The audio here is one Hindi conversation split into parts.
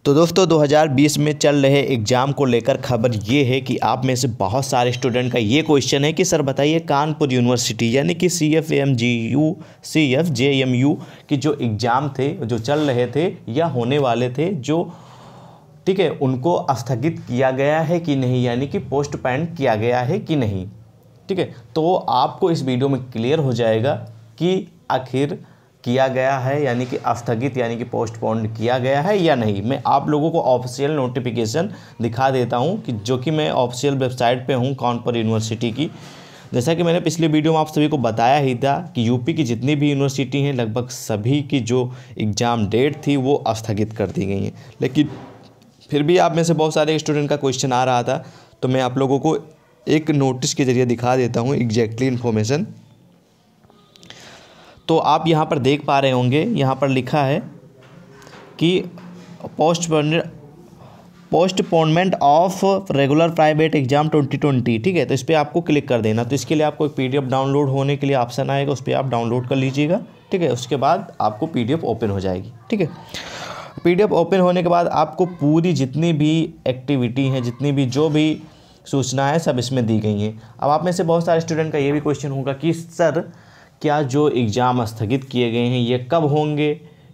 तो दोस्तों 2020 में चल रहे एग्ज़ाम को लेकर खबर ये है कि आप में से बहुत सारे स्टूडेंट का ये क्वेश्चन है कि सर बताइए कानपुर यूनिवर्सिटी यानी कि CFMGU CFJMU की जो एग्ज़ाम थे जो चल रहे थे या होने वाले थे जो ठीक है उनको स्थगित किया गया है कि नहीं, यानी कि पोस्टपोन किया गया है कि नहीं। ठीक है, तो आपको इस वीडियो में क्लियर हो जाएगा कि आखिर किया गया है यानी कि स्थगित यानी कि पोस्टपोन किया गया है या नहीं। मैं आप लोगों को ऑफिशियल नोटिफिकेशन दिखा देता हूं कि जो कि मैं ऑफिशियल वेबसाइट पे हूं कानपुर यूनिवर्सिटी की। जैसा कि मैंने पिछले वीडियो में आप सभी को बताया ही था कि यूपी की जितनी भी यूनिवर्सिटी हैं लगभग सभी की जो एग्ज़ाम डेट थी वो स्थगित कर दी गई हैं। लेकिन फिर भी आप में से बहुत सारे स्टूडेंट का क्वेश्चन आ रहा था, तो मैं आप लोगों को एक नोटिस के ज़रिए दिखा देता हूँ एग्जैक्टली इन्फॉर्मेशन। तो आप यहाँ पर देख पा रहे होंगे, यहाँ पर लिखा है कि postponement of regular private exam 2020। ठीक है, तो इस पर आपको क्लिक कर देना। तो इसके लिए आपको एक PDF डाउनलोड होने के लिए ऑप्शन आएगा, उस पर आप डाउनलोड कर लीजिएगा। ठीक है, उसके बाद आपको PDF ओपन हो जाएगी। ठीक है, PDF ओपन होने के बाद आपको पूरी जितनी भी एक्टिविटी हैं, जितनी भी जो भी सूचनाएँ सब इसमें दी गई हैं। अब आप में से बहुत सारे स्टूडेंट का ये भी क्वेश्चन होगा कि सर क्या जो एग्ज़ाम स्थगित किए गए हैं ये कब होंगे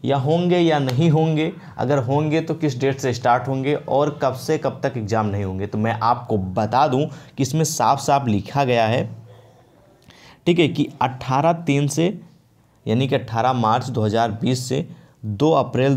या नहीं होंगे, अगर होंगे तो किस डेट से स्टार्ट होंगे और कब से कब तक एग्ज़ाम नहीं होंगे। तो मैं आपको बता दूं कि इसमें साफ साफ लिखा गया है, ठीक है, कि 18/3 से यानी कि 18 मार्च 2020 से 2 अप्रैल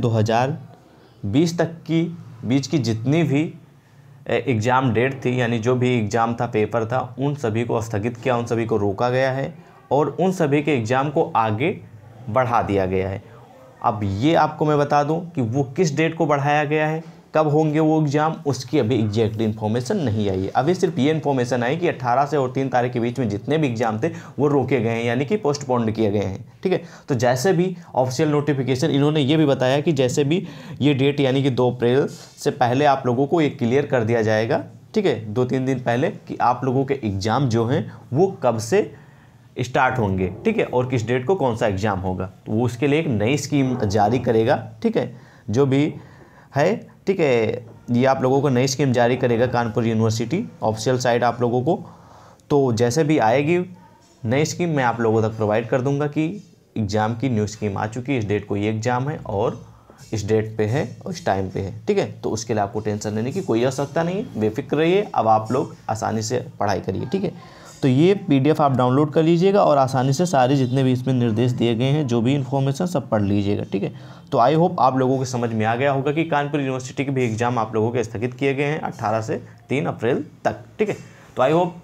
2020 तक की बीच की जितनी भी एग्ज़ाम डेट थी यानी जो भी एग्ज़ाम था, पेपर था, उन सभी को स्थगित किया, उन सभी को रोका गया है और उन सभी के एग्ज़ाम को आगे बढ़ा दिया गया है। अब ये आपको मैं बता दूं कि वो किस डेट को बढ़ाया गया है, कब होंगे वो एग्ज़ाम, उसकी अभी एग्जैक्ट इन्फॉर्मेशन नहीं आई है। अभी सिर्फ ये इन्फॉर्मेशन आई कि 18 से और 3 तारीख के बीच में जितने भी एग्ज़ाम थे वो रोके गए हैं यानी कि पोस्टपोन्ड किए गए हैं। ठीक है, तो जैसे भी ऑफिशियल नोटिफिकेशन इन्होंने ये भी बताया कि जैसे भी ये डेट यानी कि 2 अप्रैल से पहले आप लोगों को ये क्लियर कर दिया जाएगा। ठीक है, 2-3 दिन पहले कि आप लोगों के एग्ज़ाम जो हैं वो कब से स्टार्ट होंगे। ठीक है, और किस डेट को कौन सा एग्ज़ाम होगा, तो वो उसके लिए एक नई स्कीम जारी करेगा। ठीक है, जो भी है, ठीक है, ये आप लोगों को नई स्कीम जारी करेगा कानपुर यूनिवर्सिटी ऑफिशियल साइट आप लोगों को। तो जैसे भी आएगी नई स्कीम मैं आप लोगों तक प्रोवाइड कर दूंगा कि एग्ज़ाम की न्यू स्कीम आ चुकी है, इस डेट को ये एग्ज़ाम है और इस डेट पे है और इस टाइम पे है। ठीक है, तो उसके लिए आपको टेंशन लेने की कोई आवश्यकता नहीं है, बेफिक्र रहिए। अब आप लोग आसानी से पढ़ाई करिए। ठीक है, तो ये PDF आप डाउनलोड कर लीजिएगा और आसानी से सारे जितने भी इसमें निर्देश दिए गए हैं, जो भी इन्फॉर्मेशन सब पढ़ लीजिएगा। ठीक है, तो आई होप आप लोगों को समझ में आ गया होगा कि कानपुर यूनिवर्सिटी के भी एग्ज़ाम आप लोगों के स्थगित किए गए हैं 18 से 3 अप्रैल तक। ठीक है, तो आई होप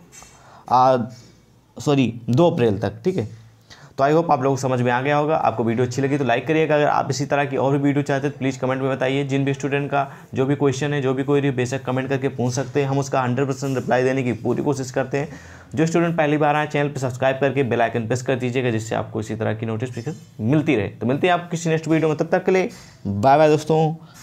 2 अप्रैल तक। ठीक है, तो आई होप आप लोगों को समझ में आ गया होगा। आपको वीडियो अच्छी लगी तो लाइक करिएगा। अगर आप इसी तरह की और भी वीडियो चाहते हैं तो प्लीज़ कमेंट में बताइए। जिन भी स्टूडेंट का जो भी क्वेश्चन है, जो भी कोई बेशक कमेंट करके पूछ सकते हैं, हम उसका 100% रिप्लाई देने की पूरी कोशिश करते हैं। जो स्टूडेंट पहली बार आए चैनल पर सब्सक्राइब करके बेल आइकन प्रेस कर दीजिएगा, जिससे आपको इसी तरह की नोटिफिकेशन मिलती रहे। तो मिलते हैं आपको किसी नेक्स्ट वीडियो में, तब तक के लिए बाय बाय दोस्तों।